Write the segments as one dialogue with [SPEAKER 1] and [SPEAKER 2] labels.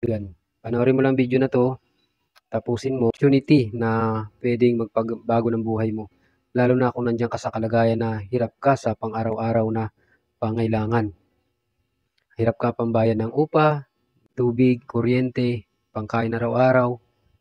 [SPEAKER 1] Yan. Panoorin mo lang video na to, tapusin mo. Opportunity na pwedeng magpagbago ng buhay mo. Lalo na kung nandiyan ka sa kalagayan na hirap ka sa pang-araw-araw na pangailangan. Hirap ka pambayad ng upa, tubig, kuryente, pangkain araw-araw.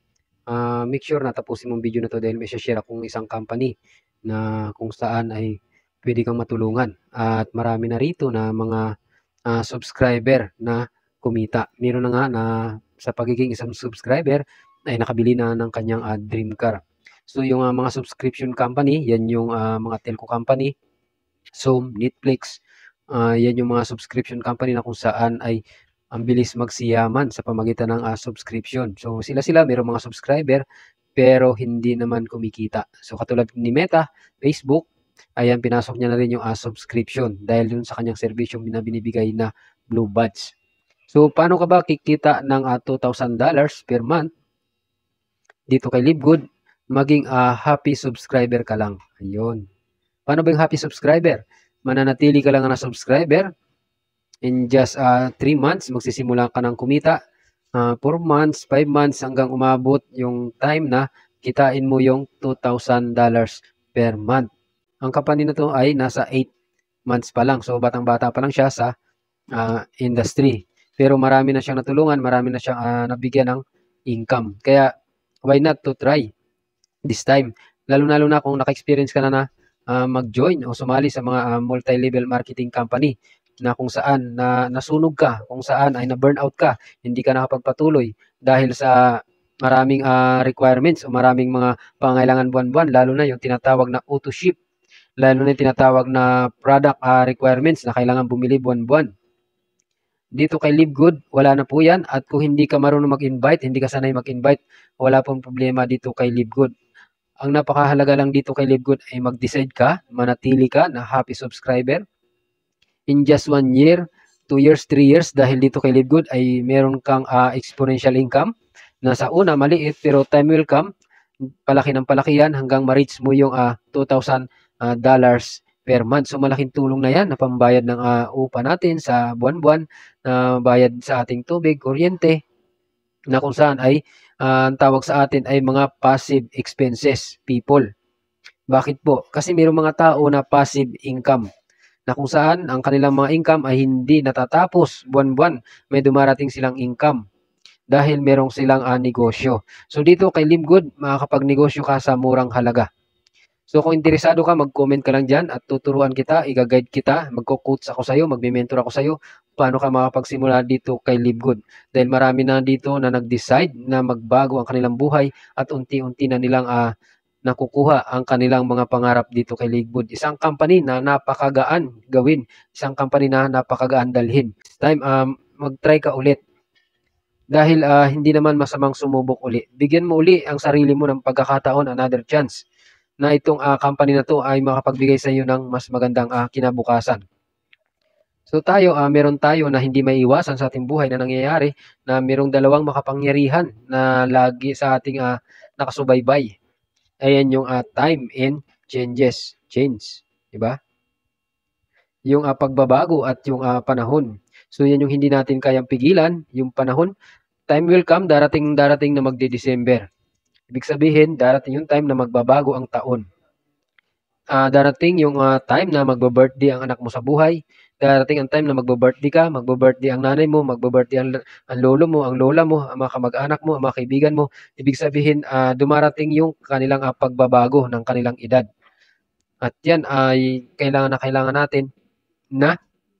[SPEAKER 1] Make sure na tapusin mo ang video na to dahil may share akong isang company na kung saan ay pwede kang matulungan. At marami na rito na mga subscriber na kumita. Meron na nga na sa pagiging isang subscriber ay nakabili na ng kanyang dream car. So yung mga subscription company, yan yung mga telco company, Zoom, Netflix, yan yung mga subscription company na kung saan ay ang bilis magsiyaman sa pamagitan ng subscription. So sila mayroong mga subscriber pero hindi naman kumikita. So katulad ni Meta, Facebook, ayan pinasok niya na rin yung subscription dahil dun sa kanyang serbisyo na binibigay na Blue Badge. So paano ka ba kikita ng $2,000 per month dito kay LiveGood? Maging happy subscriber ka lang. Ayun. Paano ba yung happy subscriber? Mananatili ka lang na subscriber. In just 3 months, magsisimula ka ng kumita. 4 months, 5 months, hanggang umabot yung time na kitain mo yung $2,000 per month. Ang company na to ay nasa 8 months pa lang. So, batang-bata pa lang siya sa industry. Pero marami na siyang natulungan, marami na siyang nabigyan ng income. Kaya, why not to try this time? Lalo-lalo na kung naka-experience ka na mag-join o sumali sa mga multi-level marketing company na kung saan nasunog ka, kung saan ay na-burnout ka, hindi ka nakapagpatuloy dahil sa maraming requirements o maraming mga pangailangan buwan-buwan, lalo na yung tinatawag na auto ship, lalo na yung tinatawag na product requirements na kailangan bumili buwan-buwan. Dito kay LiveGood, wala na po yan. At kung hindi ka marunong mag-invite, hindi ka sanay mag-invite, wala pong problema dito kay LiveGood. Ang napakahalaga lang dito kay LiveGood ay mag-decide ka, manatili ka na happy subscriber. In just 1 year, 2 years, 3 years, dahil dito kay LiveGood ay meron kang exponential income na sa una maliit pero time will come, palaki ng palaki yan hanggang ma-reach mo yung $2,000 per month. So malaking tulong na yan na pambayad ng upa natin sa buwan-buwan, na bayad sa ating tubig, kuryente, na kung saan ay ang tawag sa atin ay mga passive expenses, people. Bakit po? Kasi mayroong mga tao na passive income na kung saan ang kanilang mga income ay hindi natatapos buwan-buwan. May dumarating silang income dahil merong silang negosyo. So dito kay LiveGood, makakapagnegosyo ka sa murang halaga. So kung interesado ka, mag-comment ka lang dyan at tuturuan kita, i-guide kita, magko-coach ako sa'yo, magme-mentor ako sa'yo, paano ka makapagsimula dito kay LiveGood. Dahil marami na dito na nag-decide na magbago ang kanilang buhay at unti-unti na nilang nakukuha ang kanilang mga pangarap dito kay LiveGood. Isang company na napakagaan gawin, isang company na napakagaan dalhin. This time, mag-try ka ulit. Dahil hindi naman masamang sumubok uli. Bigyan mo uli ang sarili mo ng pagkakataon, another chance, na itong company na to ay makapagbigay sa iyo ng mas magandang kinabukasan. So tayo, meron tayo na hindi maiiwasan sa ating buhay na nangyayari na merong dalawang makapangyarihan na lagi sa ating nakasubaybay. Ayan yung time and change. Diba? Yung pagbabago at yung panahon. So yan yung hindi natin kayang pigilan, yung panahon. Time will come, darating na magde-December. Ibig sabihin, darating yung time na magbabago ang taon. Darating yung time na magba-birthday ang anak mo sa buhay. Darating ang time na magba-birthday ka, magba-birthday ang nanay mo, magba-birthday ang lolo mo, ang lola mo, ang mga kamag-anak mo, ang mga kaibigan mo. Ibig sabihin, dumarating yung kanilang pagbabago ng kanilang edad. At yan ay kailangan natin na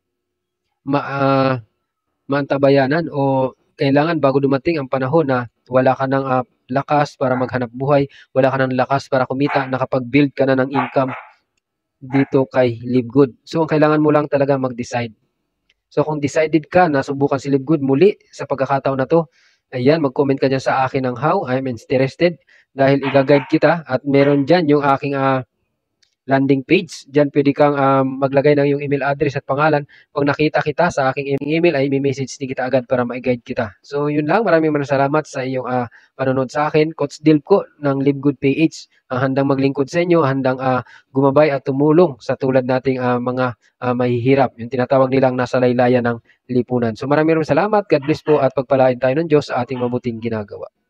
[SPEAKER 1] maantabayanan o kailangan bago dumating ang panahon na wala ka ng lakas para maghanap buhay, wala ka ng lakas para kumita, nakapag-build ka na ng income dito kay LiveGood. So, ang kailangan mo lang talaga mag-decide. So, kung decided ka na subukan si LiveGood muli sa pagkakataon na to, ayan, mag-comment ka dyan sa akin ng how I'm interested dahil i-guide kita at meron dyan yung aking landing page. Diyan pwede kang maglagay ng iyong email address at pangalan. Pag nakita kita sa aking email ay i-message din kita agad para ma-guide kita. So yun lang, maraming salamat sa iyong panonood sa akin. Coach Dilko ng Live Good PH, handang maglingkod sa inyo, handang gumabay at tumulong sa tulad nating mga mahihirap. Yung tinatawag nilang nasa laylayan ng lipunan. So maraming salamat. God bless po at pagpalain tayo ng Diyos sa ating mabuting ginagawa.